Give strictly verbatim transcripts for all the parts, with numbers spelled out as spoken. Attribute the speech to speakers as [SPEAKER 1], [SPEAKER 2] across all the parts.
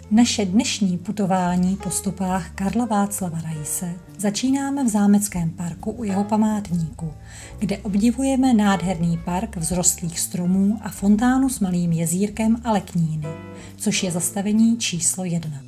[SPEAKER 1] Naše dnešní putování po stopách Karla Václava Raise začínáme v Zámeckém parku u jeho památníku, kde obdivujeme nádherný park vzrostlých stromů a fontánu s malým jezírkem a lekníny, což je zastavení číslo jedna.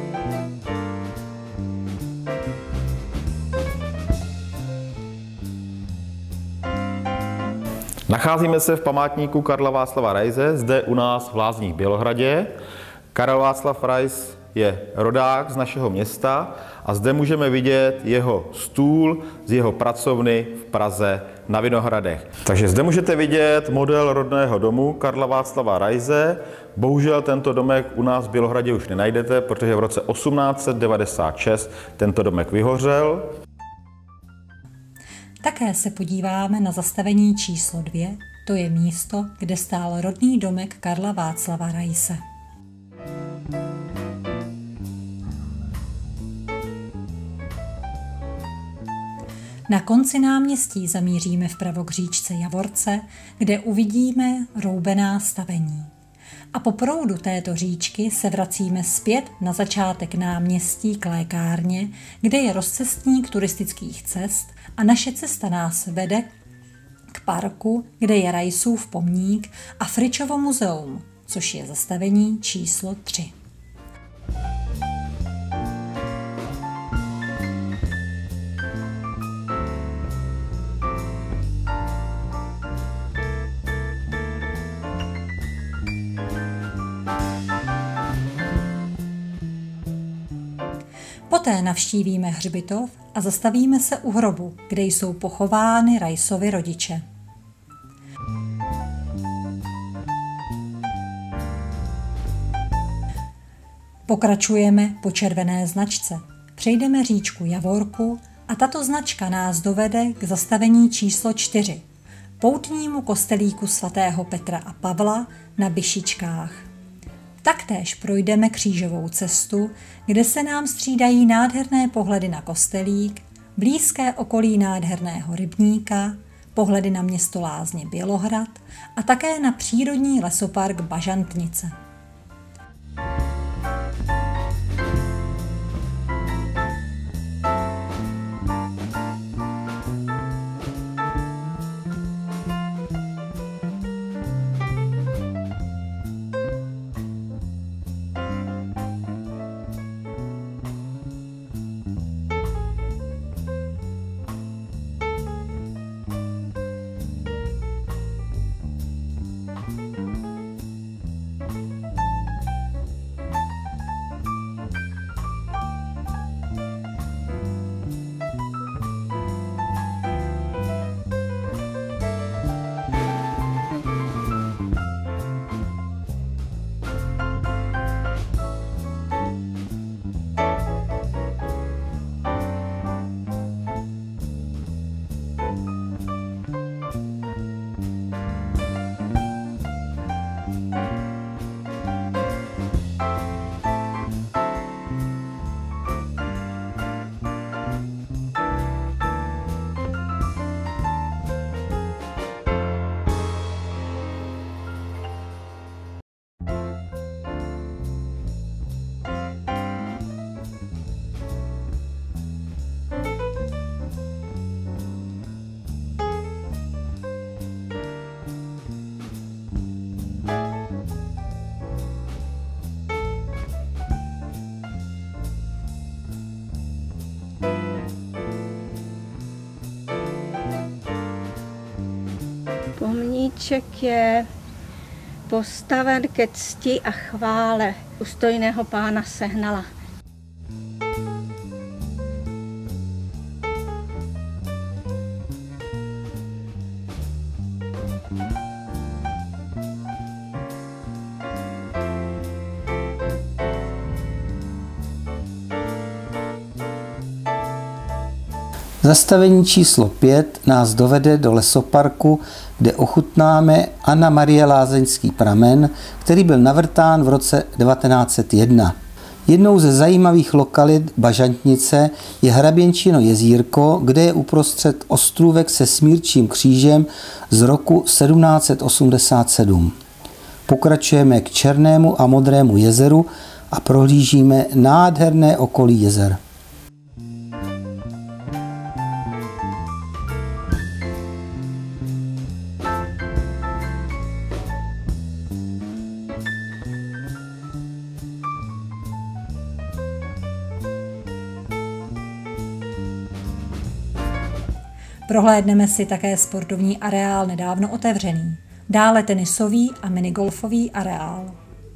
[SPEAKER 2] Nacházíme se v památníku Karla Václava Raise, zde u nás v Lázních Bělohradě. Karel Václav Rais je rodák z našeho města a zde můžeme vidět jeho stůl z jeho pracovny v Praze na Vinohradech. Takže zde můžete vidět model rodného domu Karla Václava Raise. Bohužel tento domek u nás v Bělohradě už nenajdete, protože v roce osmnáct set devadesát šest tento domek vyhořel.
[SPEAKER 1] Také se podíváme na zastavení číslo dvě, to je místo, kde stál rodný domek Karla Václava Raise. Na konci náměstí zamíříme vpravo k říčce Javorce, kde uvidíme roubená stavení. A po proudu této říčky se vracíme zpět na začátek náměstí k lékárně, kde je rozcestník turistických cest a naše cesta nás vede k parku, kde je Raisův pomník a Fričovo muzeum, což je zastavení číslo tři. Poté navštívíme hřbitov a zastavíme se u hrobu, kde jsou pochovány Raisovy rodiče. Pokračujeme po červené značce. Přejdeme říčku Javorku a tato značka nás dovede k zastavení číslo čtyři, poutnímu kostelíku svatého Petra a Pavla na Byšičkách. Taktéž projdeme křížovou cestu, kde se nám střídají nádherné pohledy na kostelík, blízké okolí nádherného rybníka, pohledy na město Lázně Bělohrad a také na přírodní lesopark Bažantnice.
[SPEAKER 3] Pomníček je postaven ke cti a chvále důstojného pána Sehnala.
[SPEAKER 4] Zastavení číslo pět nás dovede do lesoparku, kde ochutnáme Anna Marie Lázeňský pramen, který byl navrtán v roce devatenáct set jedna. Jednou ze zajímavých lokalit Bažantnice je Hraběnčino jezírko, kde je uprostřed ostrůvek se smírčím křížem z roku sedmnáct set osmdesát sedm. Pokračujeme k Černému a Modrému jezeru a prohlížíme nádherné okolí jezer.
[SPEAKER 1] Prohlédneme si také sportovní areál nedávno otevřený, dále tenisový a minigolfový areál.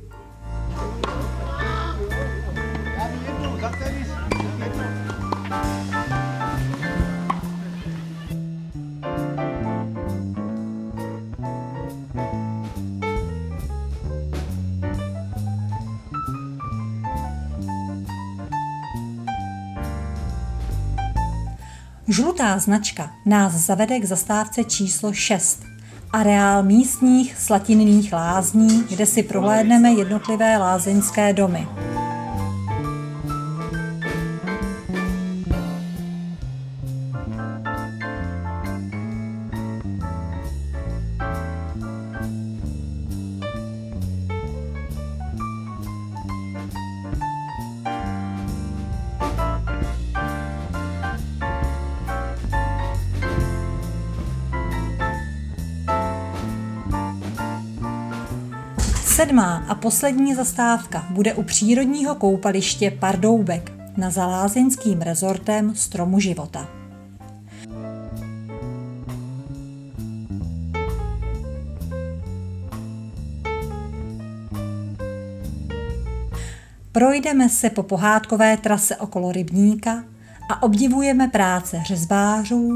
[SPEAKER 1] Žlutá značka nás zavede k zastávce číslo šest, areál místních slatinných lázní, kde si prohlédneme jednotlivé lázeňské domy. Sedmá a poslední zastávka bude u přírodního koupaliště Pardoubek na zalázeňským rezortem Stromu života. Projdeme se po pohádkové trase okolo rybníka a obdivujeme práce řezbářů,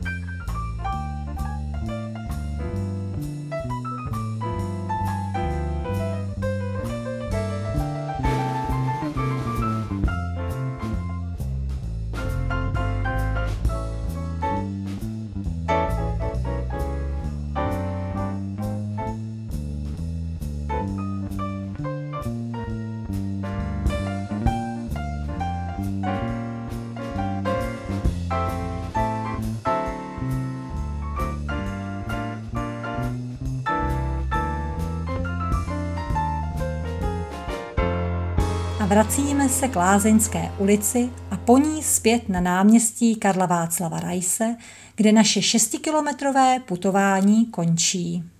[SPEAKER 1] a vracíme se k Lázeňské ulici a po ní zpět na náměstí Karla Václava Raise, kde naše šestikilometrové putování končí.